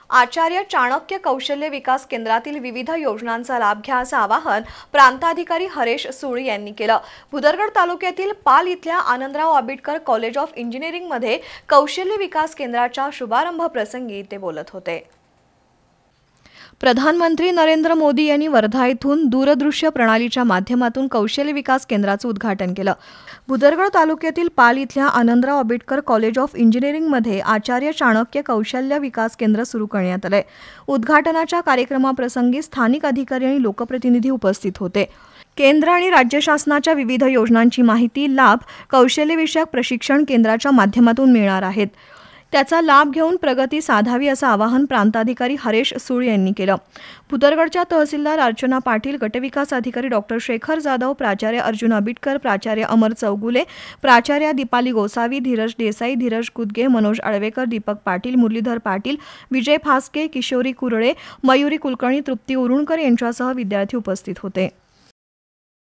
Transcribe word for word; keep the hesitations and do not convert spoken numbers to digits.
आचार्य चाणक्य कौशल्य विकास केंद्रातील विविध योजनांचा लाभ घ्या असं आवाहन प्रांताधिकारी हरेश सुळ यांनी केलं। भुदरगड तालुक्यातील पाल इथल्या Anandrao Abitkar college of engineering मध्ये कौशल्य विकास केंद्राच्या शुभारंभ प्रसंगी ते बोलत होते। प्रधानमंत्री नरेंद्र मोदी यांनी वर्धा येथून दूरदृश्य प्रणालीच्या माध्यमातून कौशल्य विकास केंद्राचं उद्घाटन केलं। भुदरगड तालुक्यातील पाल इथल्या Anandrao Abitkar college of engineering मध्ये आचार्य चाणक्य कौशल्य विकास केंद्र सुरू करण्यात आले। उद्घाटनाच्या कार्यक्रमाप्रसंगी स्थानिक अधिकारी आणि लोकप्रतिनिधी उपस्थित होते। केंद्र आणि राज्य शासनाच्या विविध योजनांची माहिती, लाभ कौशल्यविषयक प्रशिक्षण केंद्राच्या माध्यमातून मिळणार आहेत। त्याचा लाभ घेऊन प्रगती साधावी असं आवाहन प्रांताधिकारी हरेश सुळ यांनी केलं। भुदरगडच्या तहसीलदार अर्चना पाटील, गटविकास अधिकारी डॉक्टर शेखर जाधव, प्राचार्य अर्जुन आबिटकर, प्राचार्य अमर चौगुले, प्राचार्य दीपाली गोसावी, धीरज देसाई, धीरज कुदगे, मनोज अळवेकर, दीपक पाटील, मुरलीधर पाटील, विजय फास्के, किशोरी कुरळे, मयुरी कुलकर्णी, तृप्ती उरुणकर यांच्यासह विद्यार्थी उपस्थित होते।